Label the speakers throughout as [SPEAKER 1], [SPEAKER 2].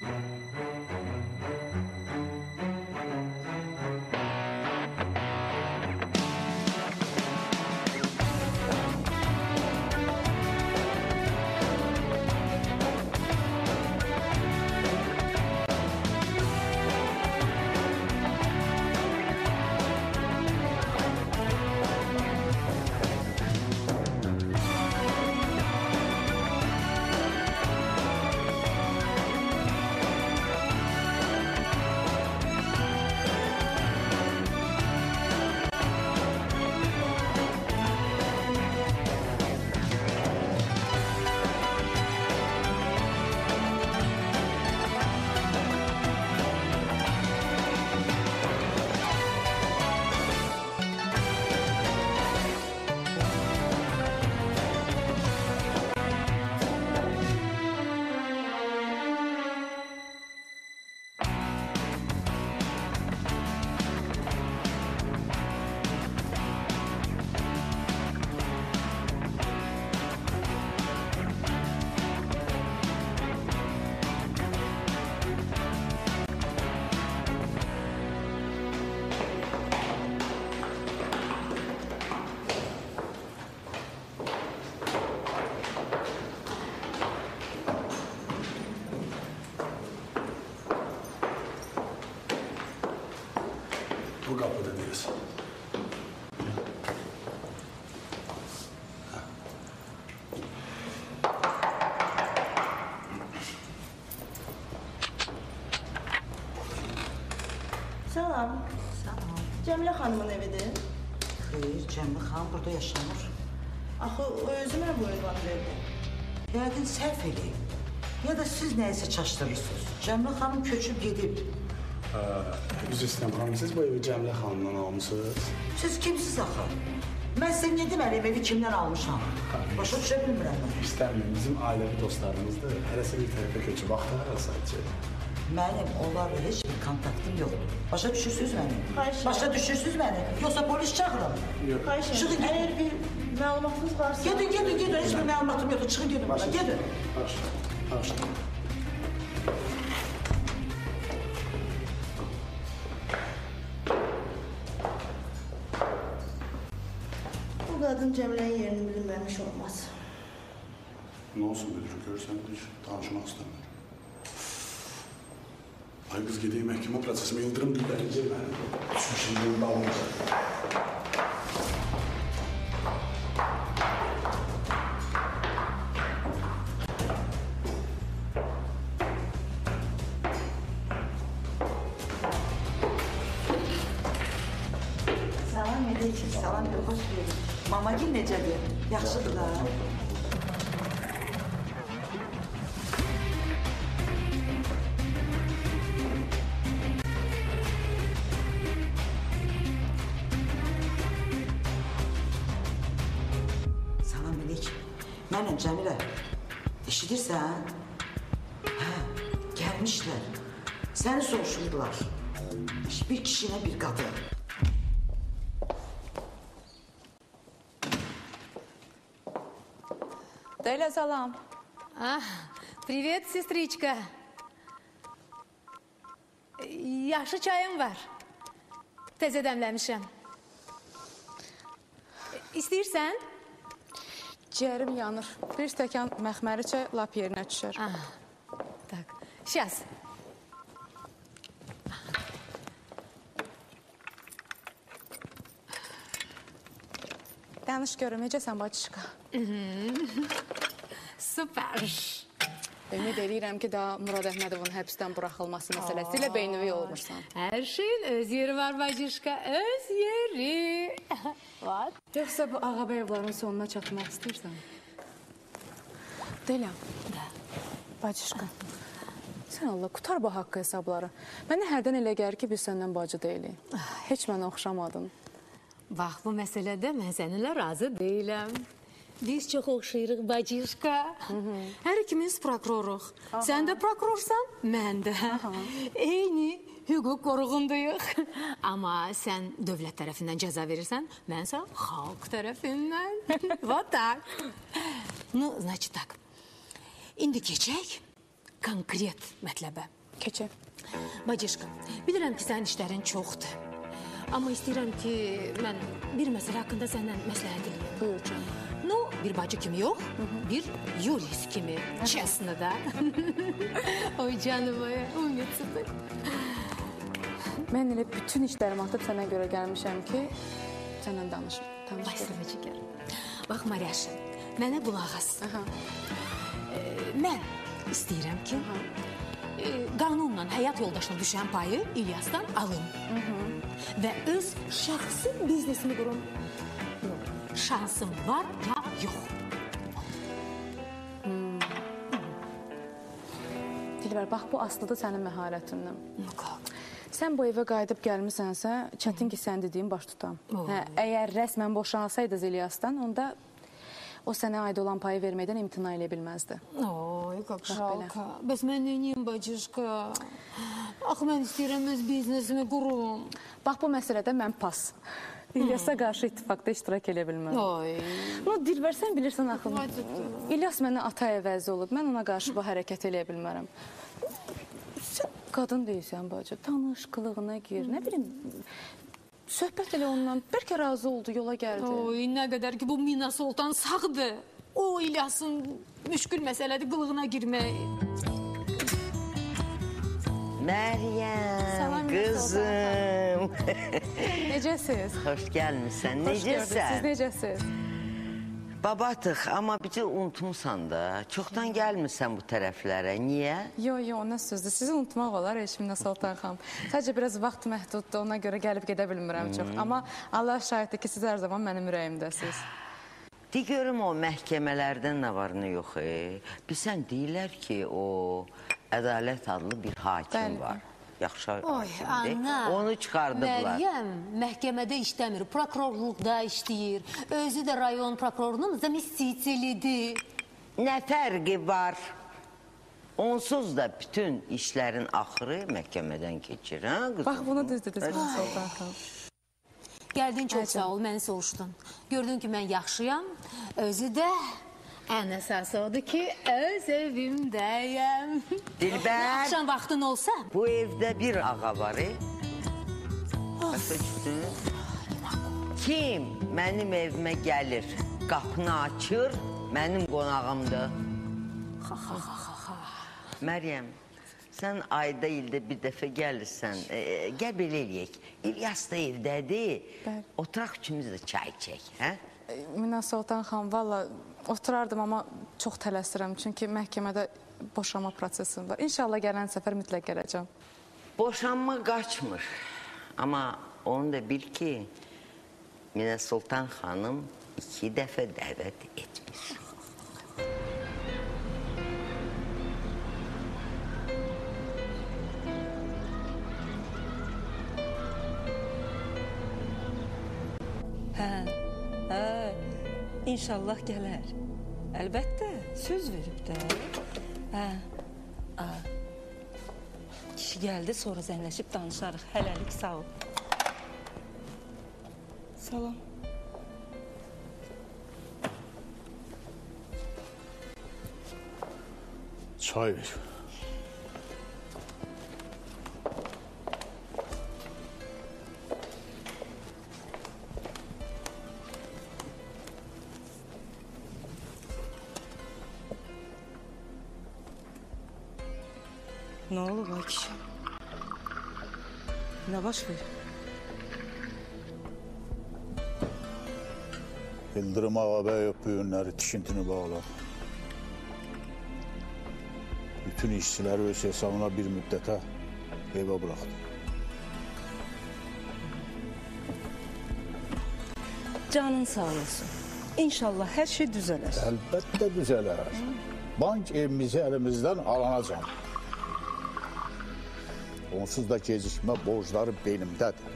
[SPEAKER 1] Bu kapıda değiliz.
[SPEAKER 2] Salam.
[SPEAKER 3] Salam.
[SPEAKER 2] Cəmilə xanımın evidir.
[SPEAKER 3] Xeyr, Cəmil xanım burada yaşamır.
[SPEAKER 2] Axı o özü mənə bu ünvanı verdi.
[SPEAKER 3] Yəqin səhv eləyib. Ya da siz nəyisə çaşdırırsınız. Cəmil xanım köçüb gedib.
[SPEAKER 1] Üzr istəyirəm xanım, siz bu evi Cəmilə xanımdan almışsınız.
[SPEAKER 3] Siz kimsiz axı? Mən sizə nə deməliyim, evi kimdən almışam? Başa düşə bilmirəm mən.
[SPEAKER 1] İstəmirəm, bizim ailəvi dostlarımızdır. Hərəsi bir tərəfə köçüb, vaxtı hara sadəcə.
[SPEAKER 3] Mənim onlarla heç bir kontaktım yoxdur. Başa düşürsünüz məni?
[SPEAKER 2] Xahiş
[SPEAKER 3] Başa düşürsünüz məni? Yoxsa polis çağırım.
[SPEAKER 2] Xahiş
[SPEAKER 3] Çıxın
[SPEAKER 2] edirəm.
[SPEAKER 3] gedin.
[SPEAKER 2] Əgər bir məlumatınız varsa...
[SPEAKER 3] Gedin. Heç bir məlumatım yoxdur. Çıxın gedin buradan. Gedin.
[SPEAKER 1] Başla.
[SPEAKER 2] Bu qadın Cəmilənin yerini bilinməmiş olmaz.
[SPEAKER 1] Ne olsun müdür, görsen hiç tanışmak istemiyorum. Ay kız gideyim mahkeme prosesime yıldırım değil bence ben. Şu şeylerin bağlamış.
[SPEAKER 3] Salam edəcək, salam yox, hoş geldin. Mamagil necədir? Yaxşıdırlar. Salam Melik. Mənəm Cəmilə. Eşidirsən? Hə, gəlmişlər. Səni soruşurdular. Bir kişinə bir qadın.
[SPEAKER 4] Дейля, салам.
[SPEAKER 5] Привет, сестричка. Yaxşı çayım var. Təzə dəmləmişəm. İstəyirsən?
[SPEAKER 4] Ciyərim yanır. Bir stəkan məxməri çay lap yerinə düşər.
[SPEAKER 5] Tak, сейчас.
[SPEAKER 4] Danış görüm, necəsən bacışqa?
[SPEAKER 5] Süper.
[SPEAKER 4] Ümid edirəm ki, daha Murad Əhmədovun həbsdən buraxılması məsələsi ilə beynüvi olmursan.
[SPEAKER 5] Her şeyin öz yeri var bacışka, öz yeri. Var.
[SPEAKER 4] Yoxsa bu Ağabəyovların sonuna çatmaq istəyirsən? Deyla. Bacışqa. Sən Allah, qutar bu haqqı hesabları. Mənə hərdən elə gəlir ki, biz səndən bacı deyilik. Heç mənə oxşamadın.
[SPEAKER 5] Bax, bu məsələdə mən səninlə razı deyiləm. Biz çox oxşayırıq bacışqa. Hər ikimiz prokuroruq. Sən də prokurorsan, mən də. Eyni hüquq qoruğundayıq. Amma sən dövlət tərəfindən cəza verirsən, mənsə xalq tərəfindən. Вот так. Ну, значит так. İndi keçək konkret mətləbə.
[SPEAKER 4] Keçək.
[SPEAKER 5] Bacışqa, bilirəm ki, sənin işlərin çoxdur. Amma istəyirəm ki, mən bir məsələ haqqında səndən məsləhət edeyim.
[SPEAKER 4] Buyur canım.
[SPEAKER 5] No, bir bacı kimi yox, bir Yulis kimi, çesna da. Oy canım, umutsudur.
[SPEAKER 4] Mən elə bütün işlərimi atıb sənə görə gəlmişəm ki, sənlə danışım.
[SPEAKER 5] Ay sana çəkər. Bax, Maryaşa, mənə qulaq as. Mən istəyirəm ki, qanunla həyat yoldaşına düşən payı İlyasdan alın. Və öz şəxsi biznesini qurum. Şansım var ya yox.
[SPEAKER 4] Dilbər, bax bu asılıdır sənin məharətindən. Sən bu evə qayıdıb gəlmisənsə, çətin ki, sən dediyin baş tutam. Əgər rəsmən boşansaydınız İlyasdan, onda o sənə aid olan payı verməkdən imtina elə bilməzdi.
[SPEAKER 5] Oy, как жалко. Bəs mən neyim, bacışqa? Axı, mən istəyirəm öz biznesimi qurum.
[SPEAKER 4] Bax, bu məsələdə mən pas. İlyasa qarşı ittifaqda iştirak elə bilməm.
[SPEAKER 5] Oy.
[SPEAKER 4] No, Dilbər, sən bilirsən axı. İlyas mənə ata əvəzi olub. Mən ona qarşı bu hərəkət eləyə bilmərəm. Sən qadın deyilsən, bacı. Tanış, qılığına gir. Nə bilim, söhbət elə ondan. Bəlkə razı oldu, yola gəldi.
[SPEAKER 5] Oy, nə qədər ki, bu Mina Sultan sağdır. O, İlyasın müşkül məsələdir qılığına girmək.
[SPEAKER 6] Meryem, kızım.
[SPEAKER 4] Necəsiz?
[SPEAKER 6] Hoş gelmişsən.
[SPEAKER 4] Hoş gördük. Siz
[SPEAKER 6] Necəsən?
[SPEAKER 4] necəsiz?
[SPEAKER 6] Babatıq, amma bizi unutmusan da. Çoxdan gəlmirsən bu tərəflərə. Niyə?
[SPEAKER 4] Yo, nə sözdür. Sizi unutmaq olar, Eşimlə Sultan xanım. Sadəcə biraz vaxt məhduddur, ona görə gəlib gedə bilmirəm çox. Amma Allah şahiddir ki, siz hər zaman mənim ürəyimdəsiz.
[SPEAKER 6] De görüm o məhkəmələrdən nə var, nə yox. Bilsən, deyirlər ki, o Ədalət adlı bir hakim var. Yaxşı
[SPEAKER 5] Oy,
[SPEAKER 6] hakimdir.
[SPEAKER 5] ana.
[SPEAKER 6] Onu çıxardıblar.
[SPEAKER 5] Məryəm məhkəmədə işləmir, prokurorluqda işləyir. Özü də rayon prokurorunun zamestitelidir.
[SPEAKER 6] Nə fərqi var? Onsuz da bütün işlərin axırı məhkəmədən keçir, hə qızım?
[SPEAKER 4] Bax, bunu düz dediniz, Sultan xanım.
[SPEAKER 5] Gəldin, çox sağ ol, məni soruşdun. Gördün ki, mən yaxşıyam. Özü də ən əsası odur ki, öz evimdəyəm.
[SPEAKER 6] Dilbər.
[SPEAKER 5] Axşam vaxtın olsa.
[SPEAKER 6] Bu evdə bir ağa var, Başa düşdün? Kim mənim evimə gəlir, qapını açır, mənim qonağımdır. Məryəm, sən ayda ildə bir dəfə gəlirsən, gəl belə eləyək. İlyas da evdədir, oturaq üçümüz də çay içək, hə?
[SPEAKER 4] Mina Sultan xanım, valla oturardım, amma çox tələsirəm. Çünki məhkəmədə boşanma prosesim var. İnşallah gələn səfər mütləq gələcəm.
[SPEAKER 6] Boşanma qaçmır. Amma onu da bil ki, Mina Sultan xanım 2 dəfə dəvət etmiş.
[SPEAKER 7] İnşallah gələr. Əlbəttə, söz verib də. Kişi gəldi, sonra zənləşib danışarıq. Hələlik, sağ ol. Salam.
[SPEAKER 1] Çay ver.
[SPEAKER 7] Ne oldu ay kişi? Ne baş verir?
[SPEAKER 8] Yıldırım Ağabey öpüyünləri tikintini bağlar. Bütün işçiləri öz hesabına bir müddətə evə bıraxdı.
[SPEAKER 7] Canın sağ olsun. İnşallah her şey düzelir.
[SPEAKER 8] Əlbəttə düzələr. Bank evimizi əlimizdən alınacaq. Onsuz da gecikmə borcları beynimdədir.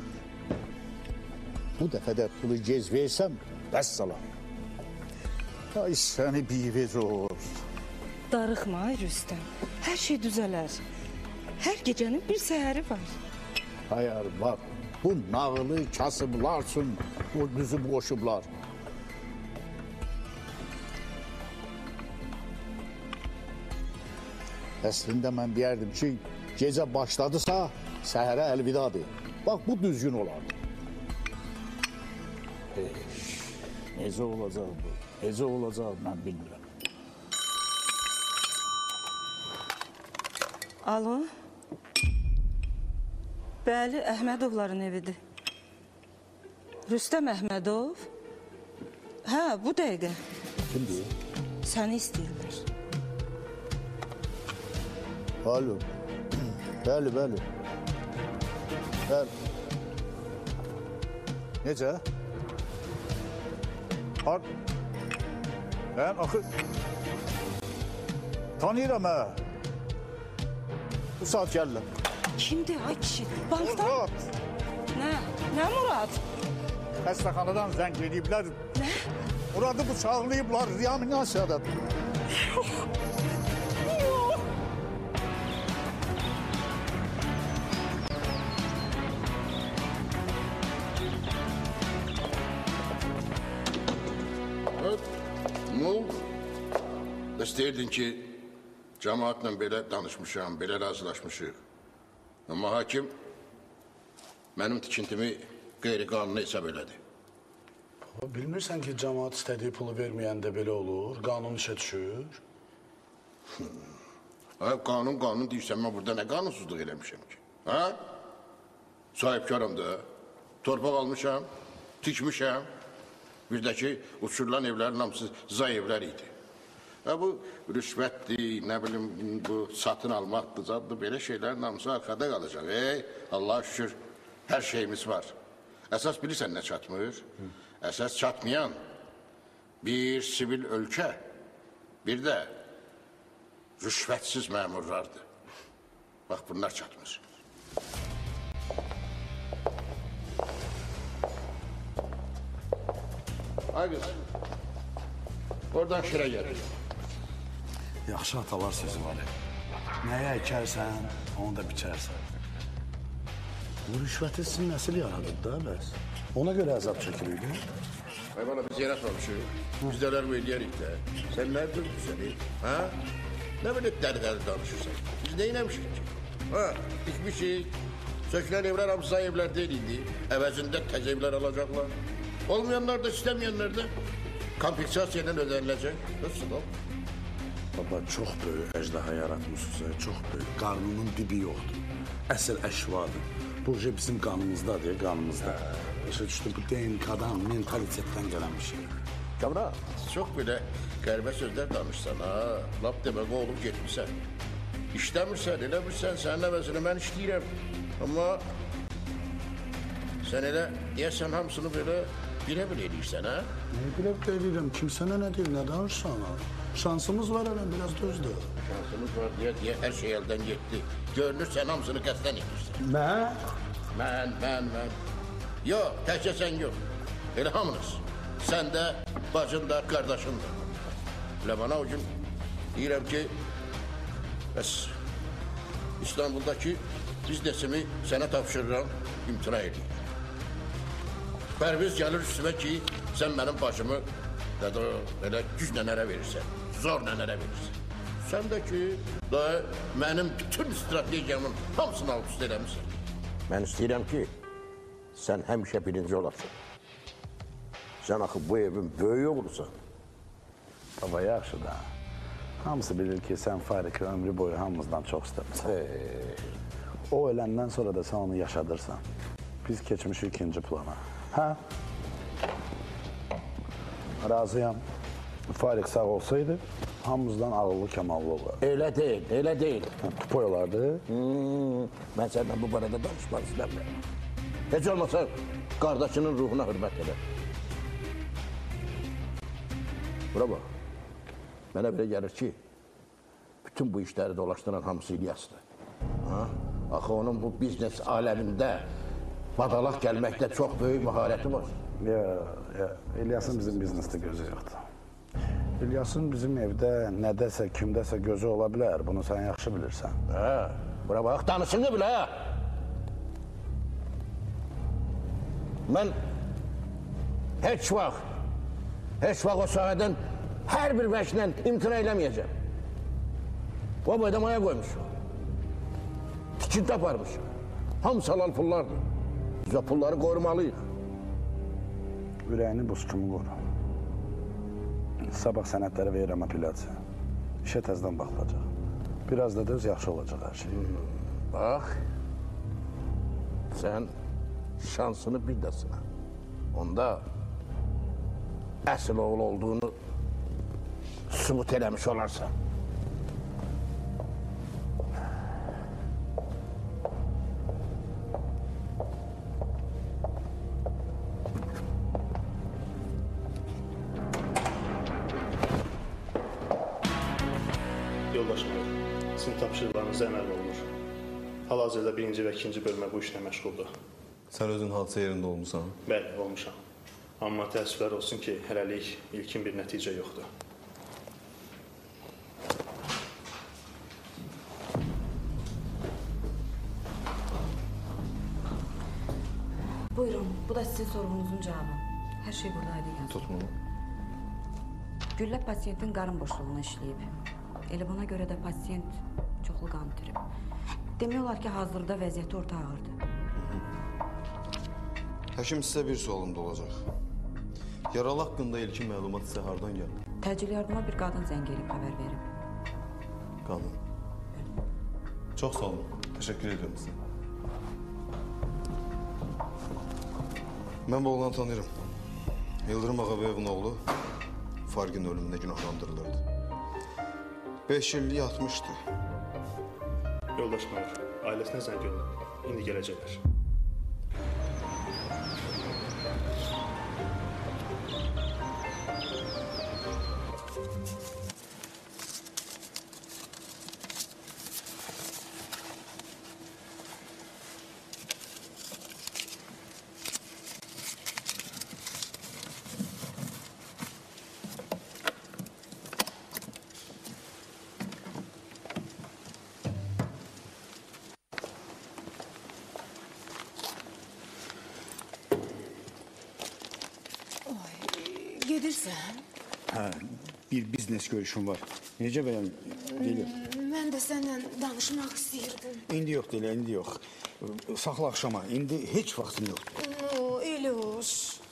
[SPEAKER 8] Bu dəfə də pulu gec versəm, vəssalam. Ay səni bivecor.
[SPEAKER 7] Darıxma ay Rüstəm. Her şey düzelir. Her gecenin bir seheri var.
[SPEAKER 8] Hayır bak, bu nağılı kasıblar üçün o düzü boşublar. Əslində mən deyərdim ki, gecə başladısa, səhərə əlvidadır. Bax, bu düzgün olardı. Necə olacaq bu? Necə olacaq, mən bilmirəm.
[SPEAKER 7] Alo. Bəli, Əhmədovların evidir. Rüstəm Əhmədov. Hə, bu dəqiqə.
[SPEAKER 8] Kimdir?
[SPEAKER 7] Səni istəyirlər.
[SPEAKER 8] Alo. Bəli, bəli. Bəli. Necə? Mən axı... Tanıyıram hə. Bu saat gəlirəm.
[SPEAKER 7] Kimdir ay kişi? Bankdan?
[SPEAKER 8] Murat.
[SPEAKER 7] Nə Murad?
[SPEAKER 8] Xəstəxanadan zəng ediblər.
[SPEAKER 7] Nə?
[SPEAKER 8] Murat'ı bıçaqlayıblar, reanimasiyada.
[SPEAKER 9] İstəyirdin ki, cəmaatla belə danışmışam, belə razılaşmışıq. Amma hakim mənim tikintimi qeyri-qanuni hesab elədi.
[SPEAKER 1] Bilmirsən ki, cəmaat istədiyi pulu verməyəndə belə olur, qanun işə düşür.
[SPEAKER 9] Qanun deyirsən, mən burada nə qanunsuzluq eləmişəm ki? Sahibkarım da, torpaq almışam, tikmişəm. Bir də ki, uçurulan evlərin hamısı zay evlər idi. Bu rüşvətdir, nə bilim, bu satın almaqdır, zaddır, belə şeylərin hamısı arxada qalacaq. Allah şükür, hər şeyimiz var. Əsas bilirsən nə çatmır? Əsas çatmayan bir sivil ölkə, bir də rüşvətsiz məmurlardır. Bax, bunlar çatmır. Ay qız, oradan şirə gəlir.
[SPEAKER 1] Yaxşı atalar sözü var. Nəyə əkərsən, onu da biçərsən. Bu rüşvəti sizin nəsil yaradır da bəs. Ona görə əzab çəkilirdi.
[SPEAKER 9] Ay bana biz yerə sormuşuq. Biz dələr bu eləyərik də. Sən nə dördürsən, ha? Nə belə dəli-dəli danışırsan? Biz neynəmişik ki? Dikmişik. Sökülən evlər hamısı evlər deyil indi. Əvəzində təzə evlər alacaqlar. Olmayanlar da, istəməyənlər də kompensasiya ilə ödəniləcək. Nasıl o?
[SPEAKER 1] Baba, çox böyük əjdaha yaratmışsınız, çox böyük. Qarnının dibi yoxdur. Əsl əşvadır. Bu bizim qanımızdadır, qanımızda. Başa düşdüm, bu DNK-dan, mentalitetdən gələn bir şey.
[SPEAKER 9] Kamra, çox belə qəribə sözlər danışsan, ha? Lap demək olub getmişsən. İşləmirsən, eləmirsən, sənin əvəzini mən işləyirəm. Amma sən elə deyəsən hamısını belə bilə-bilə eləyirsən, ha?
[SPEAKER 1] Nə bilə-bilə eləyirəm, kimsənə nə deyir, nə danışsan, ha? Şansımız var ələn, biraz dözdür.
[SPEAKER 9] Şansımız var deyə hər şey əldən getdi. Görünür, sən hamısını qəsdən edirsən. Mən. Yox, təkcə sən yox. Elə hamınız. Sən də, bacın da, qardaşın da. Elə bana o gün deyirəm ki, bəs İstanbuldakı biznesimi sənə tapşırıram, imtina edeyim. Pərviz gəlir üstümə ki, sən mənim bacımı elə güclə ərə verirsən, zorla ərə verirsən. Sən də ki, mənim bütün strategiyamın hamısını alt üst eləmişsən. Mən istəyirəm ki, sən həmişə birinci olasın. Sən axı bu evin böyüyü olursan.
[SPEAKER 1] Baba, yaxşı da. Hamısı bilir ki, sən Farik'i ömrü boyu hamımızdan çox istəmirsən. O öləndən sonra da sən onu yaşadırsan. Biz keçmişik ikinci plana. Hə? Razıyam. Farik sağ olsaydı, hamımızdan ağıllı, kəmallı olardı.
[SPEAKER 9] Elə deyil.
[SPEAKER 1] Tupoy olardı.
[SPEAKER 9] Mən səndən bu barədə danışmaq istəmirəm. Heç olmasa qardaşının ruhuna hörmət elə. Bura bax, mənə belə gəlir ki, bütün bu işləri dolaşdıran hamısı İlyasdır. Axı onun bu biznes aləmində badalaq gəlməkdə çox böyük məharəti var.
[SPEAKER 1] İlyasın bizim biznesdə gözü yoxdur. İlyasın bizim evdə nədəsə, kimdəsə gözü ola bilər. Bunu sən yaxşı bilirsən.
[SPEAKER 9] Bura bax, danışını bilə. Mən heç vaxt o sahədən hər bir vəçlə imtina eləməyəcəm. O boyda maya koymuşum. Tikinti aparmışım. Hamısı halal pullardır. Biz o pulları korumalıyıq.
[SPEAKER 1] Ürəyini buz kimi qoru. Sabah sənədləri verirəm apellyasiya. İşə təzdən baxılacaq. Biraz da düz yaxşı olacaq hər şey.
[SPEAKER 9] Bax, sən şansını bir də sına. Onda əsl oğul olduğunu sübut eləmiş olarsan.
[SPEAKER 10] Yoldaşlar, sizin tapşırıqlarınız əməl olunur. Hal-hazırda 1-ci və 2-ci bölmə bu işlə məşğuldur.
[SPEAKER 11] Sən özün hadisə yerində olmusan?
[SPEAKER 10] Bəli, olmuşam. Amma təəssüflər olsun ki, hələlik ilkin bir nəticə yoxdur.
[SPEAKER 12] Buyurun, bu da sizin sorunuzun cevabı. Her şey buradaydı yazın.
[SPEAKER 11] Tutma.
[SPEAKER 12] Güllə pasiyentin qarın boşluğuna işləyib. Elə buna görə də pasiyent çoxlu qan itirib. Demək olar ki, hazırda vəziyyəti orta ağırdır.
[SPEAKER 11] Həkim sizə bir sualım da olacaq. Yaralı haqqında ilkin məlumat sizə hardan gəldi?
[SPEAKER 12] Təcil yardıma bir qadın zəng edib xəbər verib.
[SPEAKER 11] Qadın. Çox sağ olun. Təşəkkür edirəm sizə. Mən bu oğlanı tanıyırım. Yıldırım Ağabeyevin oğlu Fargin ölümünə günahlandırılırdı. 5 illik yatmışdı.
[SPEAKER 10] Yoldaşlar, ailəsinə zəng yolladı. İndi gələcəklər.
[SPEAKER 5] Gedirsən?
[SPEAKER 8] Hə, bir biznes görüşüm var. Necə bəyəm, Deli?
[SPEAKER 5] Mən də səndən danışmaq istəyirdim.
[SPEAKER 8] İndi yox, Deli, indi yox. Saxla axşama, indi heç vaxtım yoxdur.
[SPEAKER 5] Elə hoş.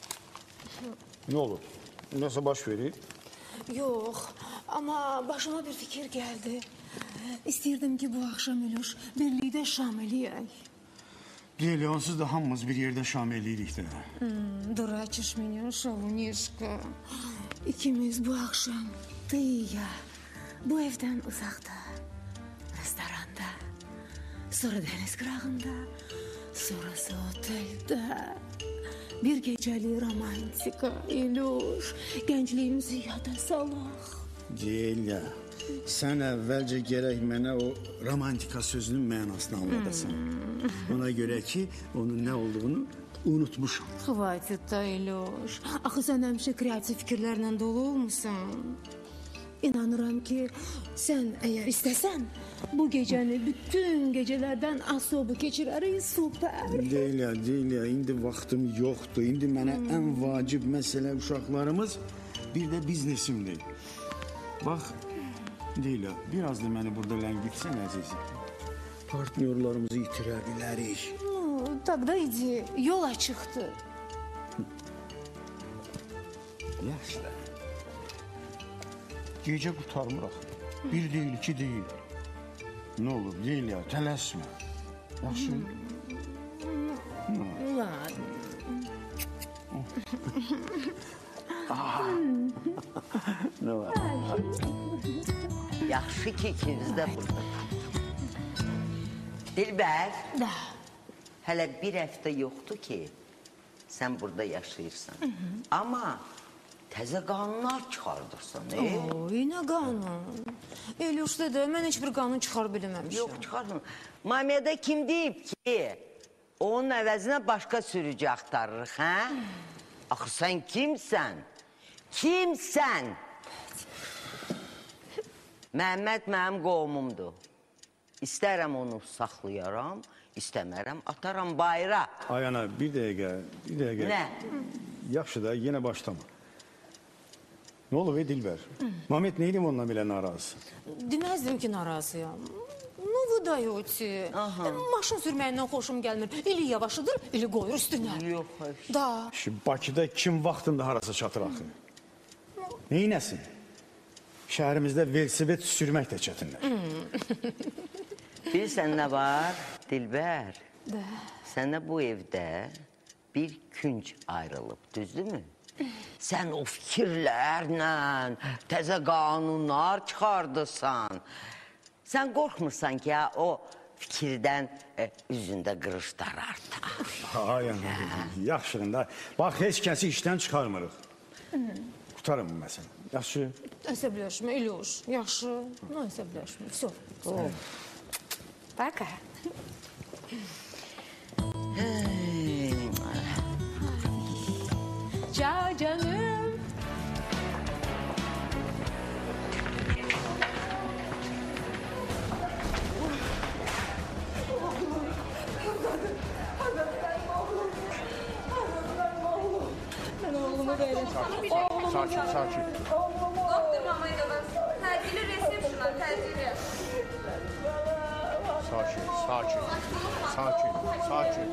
[SPEAKER 8] Nə olur? Nəsə baş verir?
[SPEAKER 5] Yox, amma başıma bir fikir gəldi. İstəyirdim ki, bu axşam Ülüş birlikdə şam eləyək.
[SPEAKER 8] Deli, onsuz da hamımız bir yerdə şam eləyirik də.
[SPEAKER 5] Дурачишь меня, şovunişka. İkimiz bu akşam Tıya, bu evden uzakta, restoranda, sonra deniz kırağında, sonrası otelde. Bir geceli romantika, İluş, gençliğimizi yada salaq.
[SPEAKER 8] Deyil ya, sən əvvəlcə gərək mənə o romantika sözünün mənasını anladasan. Ona görə ki, onun nə olduğunu unutmuşam.
[SPEAKER 5] Хватит da İluş. Axı sən həmişə kreativ fikirlərlə dolu olmusan. İnanıram ki, sən əgər istəsən, bu gecəni bütün gecelərdən asobu keçirərik, süper.
[SPEAKER 8] Deyil ya, indi vaxtım yoxdur. İndi mənə ən vacib məsələ uşaqlarımız, bir də biznesimdir. Bax, deyil ya, biraz da məni burada ləngitsən əzizim. Partnyorlarımızı itirə bilərik.
[SPEAKER 5] Тогда иди, yol açıqdır.
[SPEAKER 8] Yaxşı da. Gecə qutarmıraq. Bir deyil, iki deyil. Nə olur, deyil ya, tələsmə. Yaxşı.
[SPEAKER 5] Ладно.
[SPEAKER 8] Nə var?
[SPEAKER 6] Yaxşı ki, ikiniz də burada. Dilbər.
[SPEAKER 5] Da.
[SPEAKER 6] Hələ bir həftə yoxdur ki, sən burada yaşayırsan. Amma təzə qanunlar çıxardırsan.
[SPEAKER 5] Nə qanun? İlyuş dədə, mən heç bir qanun çıxar bilməmişəm.
[SPEAKER 6] Yox, çıxardın. Mamiyədə kim deyib ki, onun əvəzinə başqa sürücü axtarırıq, hə? Axı, sən kimsən? Kimsən? Məhəmməd mənim qovumumdur. İstərəm onu saxlayaram, İstəmərəm, ataram bayra.
[SPEAKER 8] Ay ana, bir dəqiqə.
[SPEAKER 6] Nə?
[SPEAKER 8] Yaxşı da, yenə başlama. Ne olur be Dilber? Mehmet neydi onunla bile narazı?
[SPEAKER 5] Deməzdim ki, narazıyam. Ну, вы даете. Maşın sürməyindən xoşum gəlmir. Eli yavaşıdır, eli qoyur üstünə.
[SPEAKER 6] Yox,
[SPEAKER 5] Da.
[SPEAKER 8] Şimdi Bakıda kim vaxtında harasa çatır axı? Neynəsin? Şəhərimizdə velosiped sürmək də çətinlər.
[SPEAKER 6] Bilirsən nə var, Dilbər? Sənə bu evdə bir künc ayrılıb, düzdürmü? Sən o fikirlərlə təzə qanunlar çıxardırsan. Sən qorxmursan ki, o fikirdən üzündə qırışlar artar.
[SPEAKER 8] Ay ana, yaxşılığında. Bax, heç kəsi işdən çıxarmırıq. Qutarım bu məsələ. Yaxşı.
[SPEAKER 5] Əsəbləşmə, İlyuş. Yaxşı. Əsəbləşmə. Все. Пока. Ciao canım.
[SPEAKER 9] Sakin.
[SPEAKER 13] Doktor Mamayla təcili resepsiyona, təcili.
[SPEAKER 9] Sakin.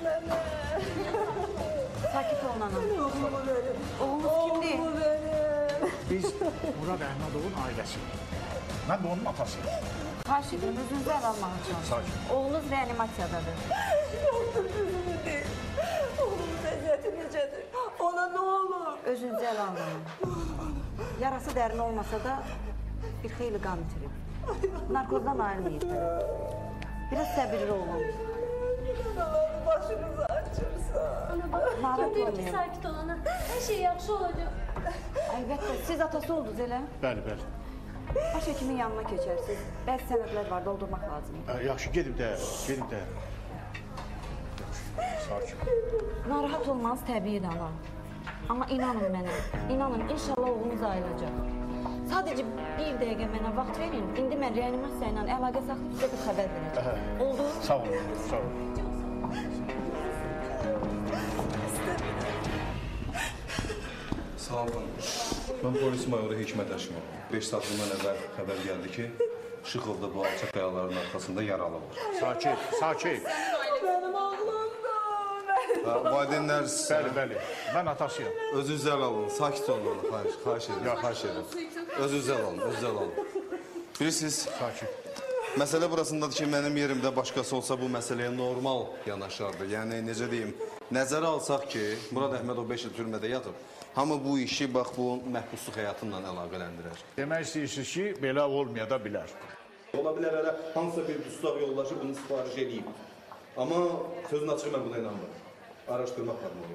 [SPEAKER 12] Sakit ol nana. Oğlunuz kimdir?
[SPEAKER 14] Biz Murad Əhmədovun ailəsiyik. Mən də onun atasıyım.
[SPEAKER 12] Xahiş edirəm, özünüzü əl almağa çalışın.
[SPEAKER 14] Sakin.
[SPEAKER 12] Oğlunuz reanimasiyadadır.
[SPEAKER 2] Yoxdur düzümü deyil. Oğlumun vəziyyəti necədir? Ona nə olur?
[SPEAKER 12] Özünüzü əl almayın. Yarası dərin olmasa da bir xeyli qan itirib. Narkozdan ayrılmayıb. Biraz səbirli olun.
[SPEAKER 2] Allah'ım başınızı açırsa.
[SPEAKER 12] Narahat olmayın.
[SPEAKER 13] Sakit ol ana. Hər şey yaxşı olacaq.
[SPEAKER 12] Əlbəttə, siz atası oldunuz elə.
[SPEAKER 14] Bəli.
[SPEAKER 12] Baş hekimin yanına keçərsiniz. Bəzi sənədlər var, doldurmaq lazımdır.
[SPEAKER 14] Yaxşı, gedib də. Sakin.
[SPEAKER 12] Narahat olmanız təbiidir ana. Amma inanın mənə, inanın, inşallah oğlunuz ayılacaq. Sadəcə bir dəqiqə mənə vaxt verin. İndi mən reanimasiya ilə əlaqə saxlayıb sizə bir xəbər verəcəm. Oldu?
[SPEAKER 14] Sağ olun.
[SPEAKER 11] Sağ olun. Mən polis mayoru Hikmət Əşmov. 5 saat bundan əvvəl xəbər gəldi ki, Şıxovda bu alçaq qayaların arxasında yaralı var.
[SPEAKER 14] Sakin.
[SPEAKER 2] Benim oğlumdur.
[SPEAKER 11] Valideynlər sizə...
[SPEAKER 14] Bəli. Mən atasıyam.
[SPEAKER 11] Özünüzü əl alın, sakit olun. Xahiş edirəm. Özünüzü əl alın. Bilirsiniz,
[SPEAKER 14] Sakin.
[SPEAKER 11] məsələ burasındadır ki, mənim yerimdə başqası olsa bu məsələyə normal yanaşardı. Yəni, necə deyim, nəzərə alsaq ki, Murad Əhmədov 5 il türmədə yatıb. Hamı bu işi, bax, bu məhbusluq həyatınla əlaqələndirər.
[SPEAKER 14] Demək istəyirsiniz ki, belə olmaya da bilər.
[SPEAKER 11] Ola bilər hələ hansısa bir dustaq yoldaşı bunu sifariş edeyim. Amma sözün açığı mən buna inanmıram. Araşdırma aparmalı.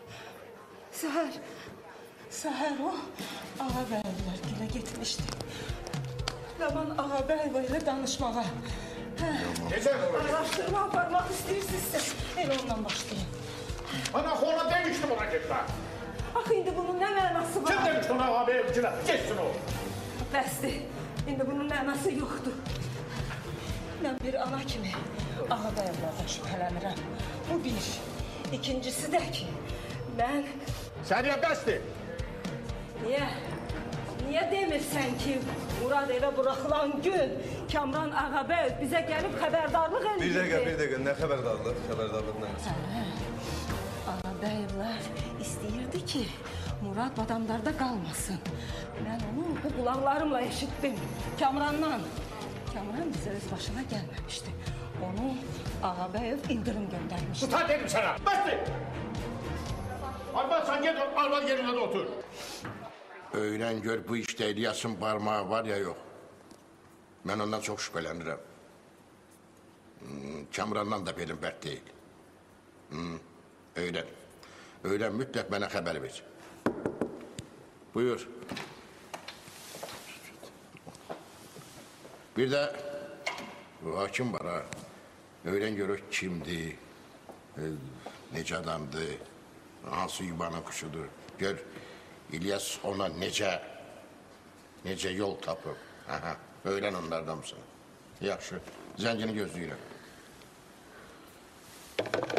[SPEAKER 2] Səhər o Ağabəyevlər gilə getmişdi. Və mən Ağabəyeva ilə danışmağa. Araşdırma aparmaq istəyirsinizsə, elə ondan başlayın.
[SPEAKER 14] Ana, ona demişdim ona getmə.
[SPEAKER 2] Axı, indi bunun nə mənası var?
[SPEAKER 14] Kim demişdi ona Ağabəyevgilə? Geçsin o.
[SPEAKER 2] Bəsdir, indi bunun mənası yoxdur. Mən bir ana kimi Ağabəyevlərdən şübhələnirəm. Bu bir. İkincisi də ki, mən...
[SPEAKER 14] Səniyə bəsdir.
[SPEAKER 2] Niyə demirsən ki, Murad evə buraxılan gün Kamran Ağabəyev bizə gəlib xəbərdarlıq edir?
[SPEAKER 11] Bir dəqiqə, nə xəbərdarlıq? Xəbərdarlıq nə?
[SPEAKER 2] Ağabəyevlər istəyirdi ki, Murad adamlarda qalmasın. Mən onu bu qulaqlarımla eşitdim, Kamrandan. Kamran bizə öz başına gəlməmişdi. Onu Ağabəyev indirim göndərmişdi.
[SPEAKER 14] Tutar dedim sənə, bəsdir. Arvad, sen gel, Arvad yerine de otur.
[SPEAKER 9] Öğlen gör bu işte İlyas'ın parmağı var ya yok. Ben ondan çok şüphelenirim. Kamran'dan da benim bert değil. Öğlen mütlak bana haber ver. Buyur. Bir de bu hakim var ha. Öğlen görür kimdi, nece adamdı, hansı yubanın kuşudur. Gör İlyas ona nece yol tapır. Aha, öğlen onlardan mısın? Yaxşı, zəncini gözləyirəm.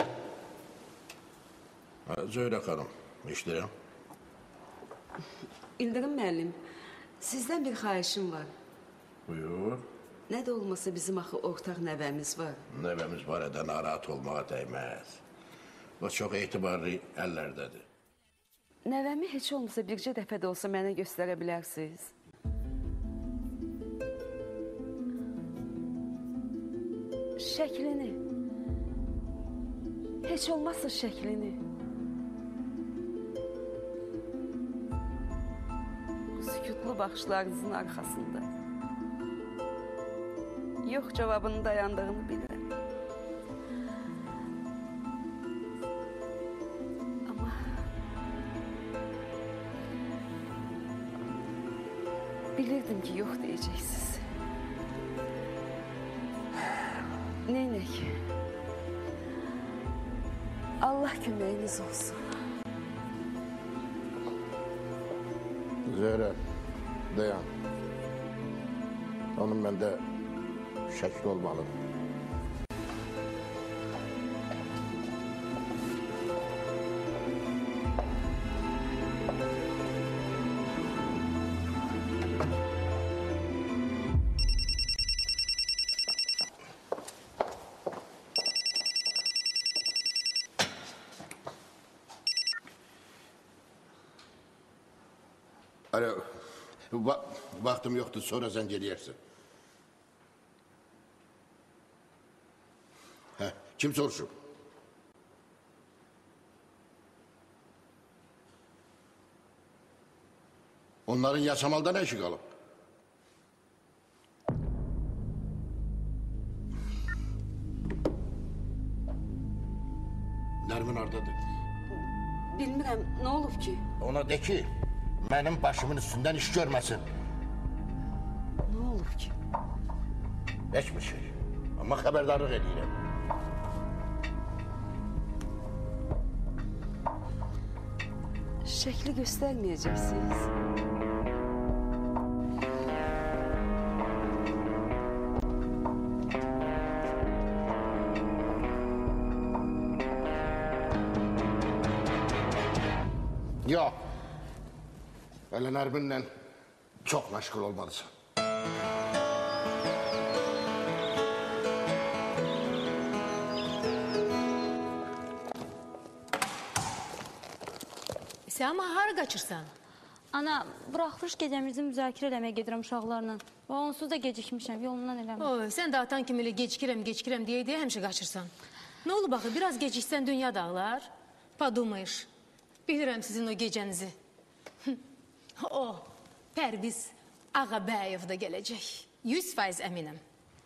[SPEAKER 9] Zöhrə xanım, işləyirəm.
[SPEAKER 15] İldirim müəllim, sizdən bir xahişim var.
[SPEAKER 9] Buyur.
[SPEAKER 15] Nə də olmasa bizim axı ortaq nəvəmiz var.
[SPEAKER 9] Nəvəmiz barədə narahat olmağa dəyməz. O çox etibarlı əllərdədir.
[SPEAKER 15] Nəvəmi heç olmasa bircə dəfə də olsa mənə göstərə bilərsiniz. Şəklini. Heç olmazsa şəklini. Sükutlu baxışlarınızın arxasında. Yox cavabının dayandığını bilirəm. Amma bilirdim ki, yox deyəcəksiniz. Neynək? Allah köməyiniz olsun.
[SPEAKER 9] Zöhrə, dayan. Onun məndə şəkli olmalıdır. Alo, vaxtım yoxdur, sonra zəng eləyərsən. Hə, kim soruşub? Onların yaşamalda nə işi qalıb? Nərmin hardadır?
[SPEAKER 15] Bilmirəm, nə olub ki?
[SPEAKER 9] Ona de ki, mənim başımın üstündən iş görməsin.
[SPEAKER 15] Nə olub ki?
[SPEAKER 9] Heç bir şey. Amma xəbərdarlıq edirəm.
[SPEAKER 15] Şəkli göstərməyəcəksiniz.
[SPEAKER 9] Yox. Elə Nərminlə çox məşğul olmalısan.
[SPEAKER 5] Sən ama hara qaçırsan?
[SPEAKER 12] Ana, buraxılış gecəmizi müzakirə eləməyə gedirəm uşaqlarla. Və onsuz da gecikmişəm, yolundan eləməm.
[SPEAKER 5] Oy, sən də atan kimi elə gecikirəm deyə həmişə qaçırsan. Nə olub axı, biraz geciksən dünya dağlar? Padumayış. Bilirəm sizin o gecənizi. O, Pərviz Ağabəyev da gələcək. 100% əminəm.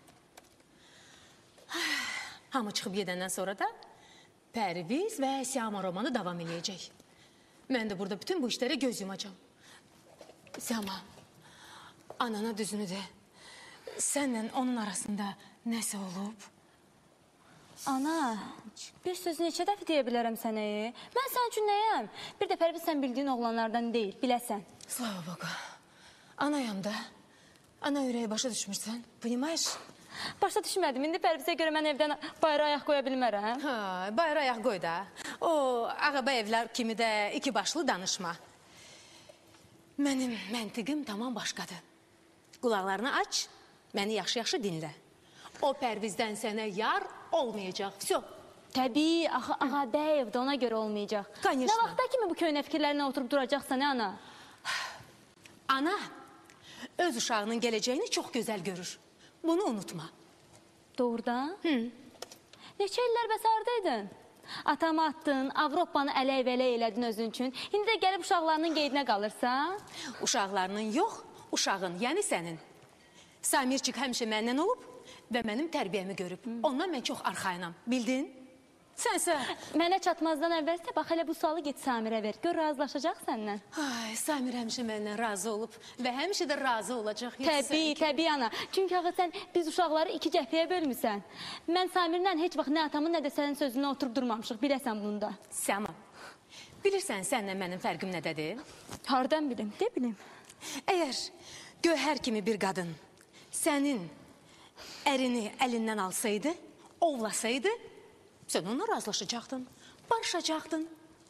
[SPEAKER 5] Hamı çıxıb gedəndən sonra da Pərviz və Siyama romanı davam eləyəcək. Mən də burada bütün bu işlərə göz yumacam. Siyama, anana düzünü de. Sənlə onun arasında nəsə olub?
[SPEAKER 12] Ana, bir söz neçə dəfə deyə bilərəm sənə. Mən sən üçün nəyəm? Bir də Pərviz sən bildiyin oğlanlardan deyil, biləsən.
[SPEAKER 5] Slava Boga. Anayam da. Ana ürəyi başa düşmürsən, poнимаешь?
[SPEAKER 12] Başa düşmədim. İndi Pərvizə görə mən evdən bayra ayaq qoya bilmərəm.
[SPEAKER 5] Ha, bayra ayaq qoy da. O, Ağabəyevlər kimi də iki başlı danışma. Mənim məntiqim tamam başqadır. Qulaqlarını aç, məni yaxşı-yaxşı dinlə. O Pərvizdən sənə yar olmayacaq. Всё.
[SPEAKER 12] Təbii, axı Ağabəyev də ona görə olmayacaq.
[SPEAKER 5] Конечно.
[SPEAKER 12] Nə vaxta kimi bu köynə fikirlərlə oturub duracaqsan, ana?
[SPEAKER 5] Ana, öz uşağının gələcəyini çox gözəl görür. Bunu unutma.
[SPEAKER 12] Doğrudan? Neçə illər bəsardaydın? Atamı atdın, Avropanı ələk-vələk elədin özün üçün. İndi də gəlib uşaqlarının qeydinə qalırsan?
[SPEAKER 5] Uşaqlarının yox, uşağın, yəni sənin. Samirçik həmişə məndən olub və mənim tərbiyəmi görüb. Ondan mən çox arxayınam, bildin? Sənsə...
[SPEAKER 12] Mənə çatmazdan əvvəlsə, bax elə bu sualı get Samirə ver. Gör, razılaşacaq səndən.
[SPEAKER 5] Ay, Samir həmişə məndən razı olub və həmişə də razı olacaq.
[SPEAKER 12] Təbii, ana. Çünki axı sən biz uşaqları iki cəhriyə bölmüsən. Mən Samirlə heç vaxt nə atamın, nə də sənin sözünə oturub durmamışıq. Biləsən bunu da.
[SPEAKER 5] Səma, bilirsən sənlə mənim fərqim nədədir?
[SPEAKER 12] Hardan bilim, de bilim.
[SPEAKER 5] Əgər Gövhər kimi bir qadın sənin ərini əlindən alsaydı, ovlasaydı, sən onunla razılaşacaqdın, barışacaqdın.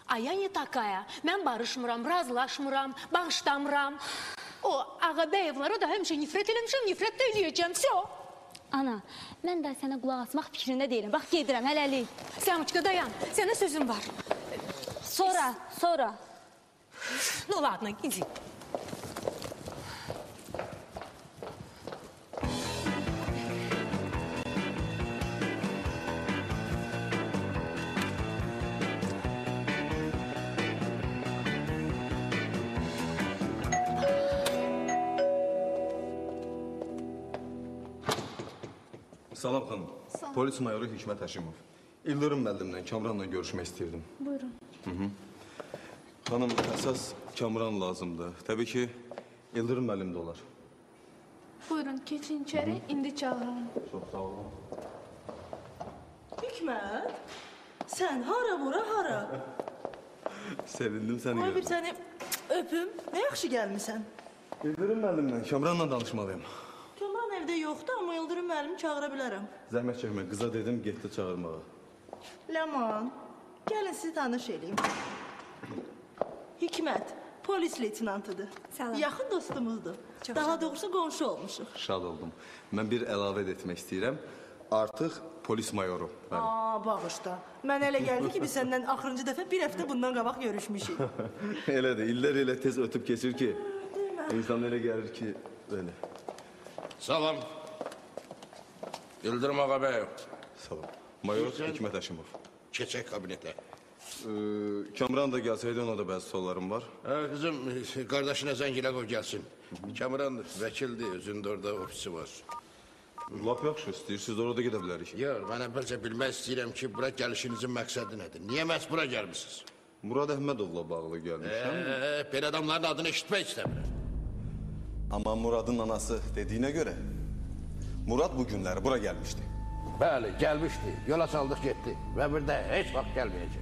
[SPEAKER 5] Ay, ya ne takaya? Mən barışmıram, razılaşmıram, bağışlamıram. O Ağabəyevlara da həmişə nifrət eləmişəm, nifrət də eləyəcəm, всё.
[SPEAKER 12] Ana, mən də sənə qulaq asmaq fikrində deyiləm. Bax, gedirəm, hələlik.
[SPEAKER 5] Səmuçka, dayan, sənə sözüm var.
[SPEAKER 12] Sonra.
[SPEAKER 5] Ну ладно, иди.
[SPEAKER 11] Salam xanım. Polis mayoru Hikmət Həşimov. İldırım müəllimlə, Kamranla görüşmək istəyirdim.
[SPEAKER 12] Buyurun.
[SPEAKER 11] Xanım, əsas Kamran lazımdır. Təbii ki, İldırım müəllim də olar.
[SPEAKER 13] Buyurun, keçin içeri, indi çağırın.
[SPEAKER 11] Çox sağ olun.
[SPEAKER 7] Hikmət, sən hara bura, hara?
[SPEAKER 11] Sevindim səni
[SPEAKER 7] Qoy bir
[SPEAKER 11] görüm.
[SPEAKER 7] səni öpüm. Nə yaxşı gəlmisən.
[SPEAKER 11] İldırım müəllimlə, Kamranla danışmalıyım.
[SPEAKER 7] Kamran evdə yoxdur, amma Yıldırım müəllimi çağıra bilərəm.
[SPEAKER 11] Zəhmət çəkmə, qıza dedim, getdi çağırmağa.
[SPEAKER 7] Ləman, gəlin sizi tanış edeyim. Hikmət, polis leytinantıdır.
[SPEAKER 12] Salam.
[SPEAKER 7] Yaxın dostumuzdur. Daha doğrusu qonşu olmuşuq.
[SPEAKER 11] Şad oldum. Mən bir əlavə etmək istəyirəm. Artıq polis mayoru. Bəli.
[SPEAKER 7] Bağışda. Mən elə gəldi ki, biz səndən axırıncı dəfə bir həftə bundan qabaq görüşmüşük.
[SPEAKER 11] Elədir, illər elə tez ötüb keçir ki, insan elə gəlir ki, belə.
[SPEAKER 9] Salam. Yıldırım Ağabəyev.
[SPEAKER 11] Salam. Mayor Hikmət Həşimov.
[SPEAKER 9] Keçək kabinetə.
[SPEAKER 11] Kamran da gəlsəydi, ona da bəzi suallarım var.
[SPEAKER 9] Kızım, kardeşine zəng elə qoy gəlsin. Kamran vəkildir, özündə orada ofisi var.
[SPEAKER 11] Lap yaxşı, istəyirsiniz, orada gedə bilərik.
[SPEAKER 9] Yox, mən əvvəlcə bilmək istəyirəm ki, bura gəlişinizin məqsədi nədir? Niyə məhz bura gəlmişsiniz?
[SPEAKER 11] Murad Əhmədovla bağlı gəlmişəm.
[SPEAKER 9] Belə adamların adını eşitmək istəmirəm.
[SPEAKER 11] Amma Muradın anası dediyinə görə, Murad bu günləri bura gəlmişdi.
[SPEAKER 9] Bəli, gəlmişdi. Yola saldıq getdi və bir də heç vaxt gəlməyəcək.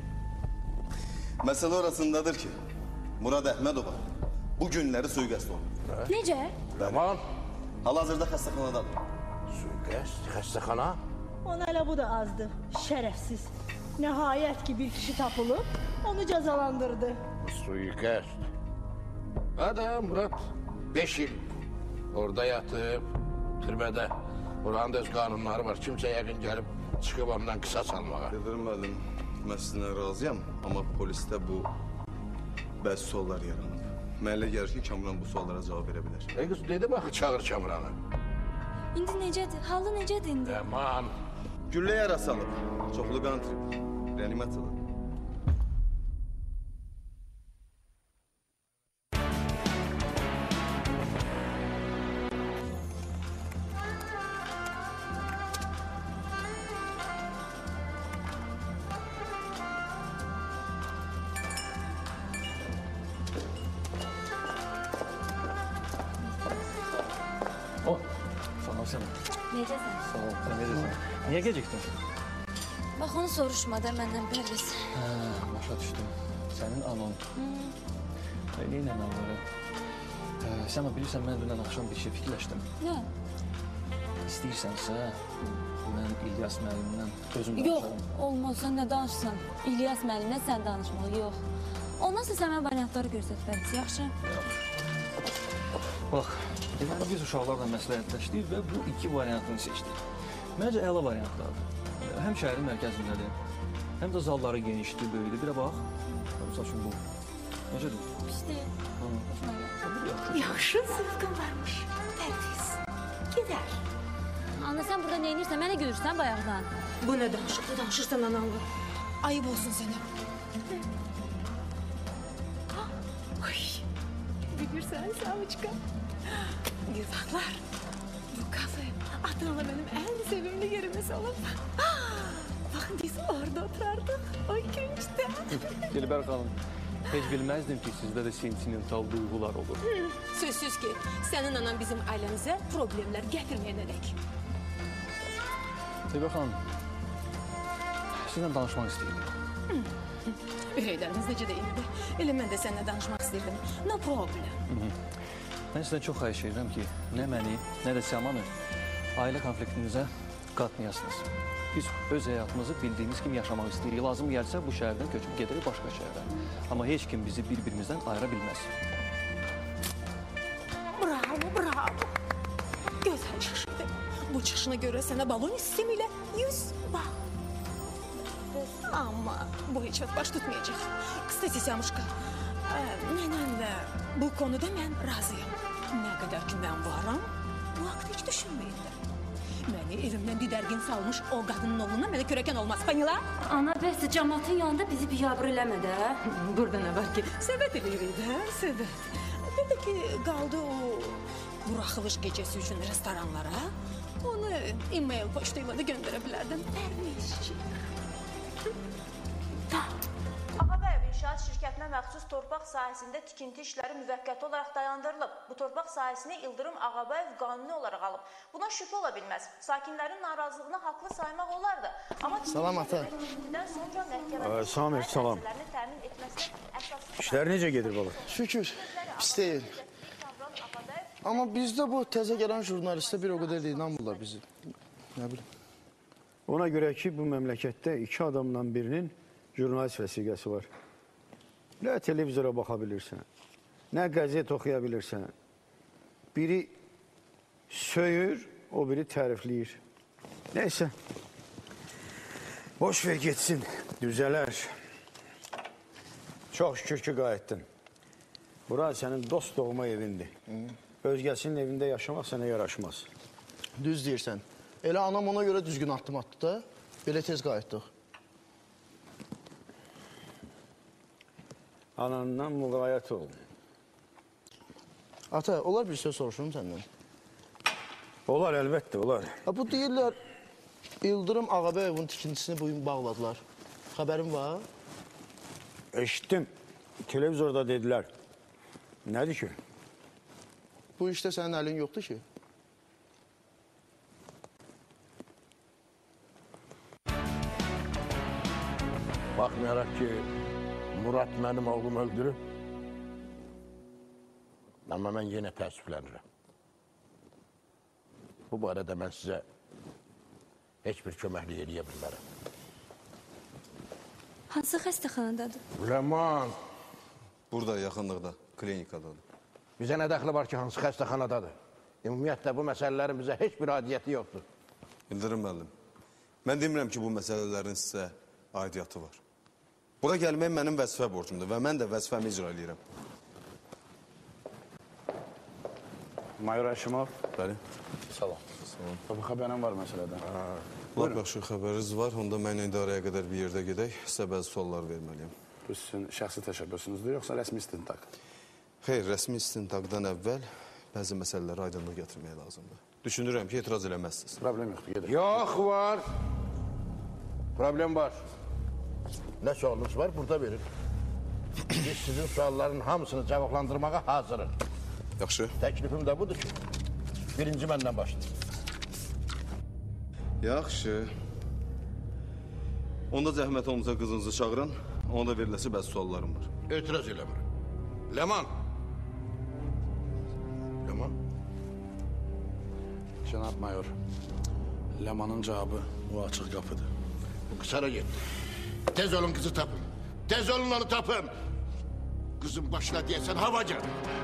[SPEAKER 11] Məsələ orasındadır ki, Murad Əhmədova bu günləri suiqəst olunur.
[SPEAKER 12] Necə?
[SPEAKER 9] Tamam.
[SPEAKER 11] Hal-hazırda xəstəxanadadır.
[SPEAKER 9] Suiqəst, xəstəxana?
[SPEAKER 7] Ona elə bu da azdı. Şərəfsiz. Nəhayət ki, bir kişi tapılıb, onu cəzalandırdı.
[SPEAKER 9] Suiqəst. Adam Murad 5 il orada yatıb, türbədə. Buranın da öz qanunları var. Kimsə yəqin gəlib çıxıb ondan qisas almağa.
[SPEAKER 11] Yıldırım müəllim, mən sizinlə razıyam, amma polisdə bu bəzi suallar yaranıb. Mənə elə gəlir ki, Kamran bu suallara cavab verə bilər.
[SPEAKER 9] Qız dedi bax, çağır Kamranı.
[SPEAKER 12] İndi necədir? Halı necədir indi?
[SPEAKER 9] Aman.
[SPEAKER 11] Güllə yarası alıb, çoxlu qan trip, reanimasiyadır.
[SPEAKER 12] Necəsən?
[SPEAKER 16] Sağ ol, sən necəsən? Niyə gecikdin?
[SPEAKER 12] Bax, onu soruşma da məndən Pərviz.
[SPEAKER 16] Başa düşdüm. Sənin anon. Neynən onları? Sən bilirsən, mən dünən axşam bir şey fikirləşdim.
[SPEAKER 12] Nə?
[SPEAKER 16] İstəyirsənsə, mən İlyas müəllimdən özüm
[SPEAKER 12] Yox,
[SPEAKER 16] danışarım.
[SPEAKER 12] olmaz, sən nə danışsan? İlyas müəllimlə sən danışmaq, yox. Ondansa sən mənə variantları göstər, Pərviz, yaxşı?
[SPEAKER 16] Bax, biz uşaqlarla məsləhətləşdik və bu iki variantını seçdik. Məncə əla variantlardır. Həm şəhərin mərkəzindədir, həm də zalları genişdir, böyüdür. Birə bax, məsəl üçün bu. Necədir?
[SPEAKER 12] Pisdir.
[SPEAKER 5] Yaxşı zıvqın varmış, Pərviz. Gedər.
[SPEAKER 12] Ana, sən burada neynirsən? Mənə görürsən bayaqdan.
[SPEAKER 5] Bu nə danışırsan ananla? Ayıb olsun sənə. Ay, bilirsən Savuçka. Güzaklar, bu kafe Adana'da benim en sevimli yerimiz olub. Bak biz orada oturardık, o künçte.
[SPEAKER 16] Dilber xanım, heç bilməzdim ki, sizdə də sentimental duyğular olur.
[SPEAKER 5] Sözsüz ki, senin anan bizim ailəmizə problemlər gətirməyənə dək.
[SPEAKER 16] Dilber xanım, sizinlə danışmaq istəyirdim.
[SPEAKER 5] Ürəklərimiz necə deyildi. Elə mən də seninlə danışmaq istəyirdim. No problem.
[SPEAKER 16] Mən sizdən çox xahiş edirəm ki, nə məni, nə də Səmanı ailə konfliktinizə qatmayasınız. Biz öz həyatımızı bildiyimiz kimi yaşamaq istəyirik. Lazım gəlsə bu şəhərdən köçüb gedirik başqa şəhərə. Amma heç kim bizi bir-birimizdən ayıra bilməz.
[SPEAKER 5] Bravo, bravo. Gözəl çıxışdı. Bu çıxışına görə sənə balon sistemi ilə 100 bal. Amma bu heç vaxt baş tutmayacaq. Kıstati, Samuşka, mənimlə bu konuda mən razıyam. Nə qədər ki mən varam, bu haqda heç düşünməyin də. Məni evimdən didərgin salmış o qadının oğluna mənə kürəkən olmaz, panila?
[SPEAKER 12] Ana, bəs cəmatın yanında bizi biabır eləmə də.
[SPEAKER 5] Burada nə var ki, səbət eləyirik də, səbət. Bir də ki, qaldı o buraxılış gecəsi üçün restoranlara. Onu e-mail poçtayla da göndərə bilərdim. Pərmişçi.
[SPEAKER 17] Ağabəyev İnşaat şirkətinə məxsus torpaq sahəsində tikinti işləri müvəqqəti olaraq dayandırılıb. Bu torpaq sahəsini İldırım Ağabəyev qanuni olaraq alıb. Buna şübhə ola bilməz. Sakinlərin narazılığını haqlı saymaq olardı. Amma
[SPEAKER 8] Salam ata.
[SPEAKER 17] Sonra məhkəmə
[SPEAKER 8] Samir, salam.
[SPEAKER 17] təmin etməsi əsaslı.
[SPEAKER 8] İşlər necə gedir baba?
[SPEAKER 18] Şükür, pis deyil. Amma bizdə bu təzə gələn jurnalistə bir o qədər də inanmırlar bizi. Nə bilim.
[SPEAKER 8] Ona görə ki, bu məmləkətdə 2 adamdan birinin jurnalist vəsiqəsi var. Nə televizora baxa bilirsən, nə qəzet oxuya bilirsən. Biri söyür, o biri tərifləyir. Neysə, boş ver getsin, düzələr. Çox şükür ki, qayıtdın. Bura sənin dost doğma evindir. Özgəsinin evində yaşamaq sənə yaraşmaz.
[SPEAKER 18] Düz deyirsən. Elə anam ona görə düzgün addım atdı da, belə tez qayıtdıq.
[SPEAKER 8] Anandan müqayət ol.
[SPEAKER 18] Ata, olar bir söz soruşurum səndən?
[SPEAKER 8] Olar, əlbəttə, olar.
[SPEAKER 18] Bu deyirlər, İldırım Ağabəyevin tikintisini bugün bağladılar. Xəbərin var?
[SPEAKER 8] Eşitdim, televizorda dedilər. Nədir ki?
[SPEAKER 18] Bu işdə sənin əlin yoxdur ki.
[SPEAKER 9] Baxmayaraq ki, Murad mənim oğlumu öldürüb, amma mən yenə təəssüflənirəm. Bu barədə mən sizə heç bir köməklik eləyə bilmərəm.
[SPEAKER 12] Hansı xəstəxanadadır?
[SPEAKER 9] Ləman!
[SPEAKER 11] Burada, yaxınlıqda, klinikadadır.
[SPEAKER 9] Bizə nə dəxli var ki, hansı xəstəxanadadır? Ümumiyyətlə, bu məsələlərin bizə heç bir adiyyəti yoxdur.
[SPEAKER 11] İldırım müəllim, mən demirəm ki, bu məsələlərin sizə aidiyyatı var. Bura gəlmək mənim vəzifə borcumdur və mən də vəzifəmi icra edirəm.
[SPEAKER 8] Mayor Əşimov.
[SPEAKER 11] Bəli.
[SPEAKER 9] Salam.
[SPEAKER 8] Bu xəbərin var məsələdən.
[SPEAKER 11] Lap yaxşı xəbəriniz var. Onda mən idarəyə qədər bir yerdə gedək. Sizə bəzi suallar verməliyim.
[SPEAKER 8] Bu sizin şəxsi təşəbbüsünüzdür, yoxsa rəsmi istintaq?
[SPEAKER 11] Xeyr, rəsmi istintaqdan əvvəl bəzi məsələləri aydınlıq gətirmək lazımdır. Düşünürəm ki, etiraz eləməzsiniz.
[SPEAKER 8] Problem yoxdur, gedək.
[SPEAKER 9] Yox, var. Problem var. Nə sualınız var, burada verin. Biz sizin sualların hamısını cavablandırmağa hazırıq.
[SPEAKER 11] Yaxşı.
[SPEAKER 9] Təklifim də budur ki, birinci məndən başlayın.
[SPEAKER 11] Yaxşı. Onda zəhmət olunca qızınızı çağırın. Ona da veriləsi bəzi suallarım var.
[SPEAKER 9] Etiraz eləmirəm. Ləman. Ləman.
[SPEAKER 8] Cənab Mayor, Ləmanın cavabı o açıq qapıdır.
[SPEAKER 9] Bu qısara getdi. Tez olun kızı tapın. Tez olun onu tapın. Kızın başına diyesen havaca.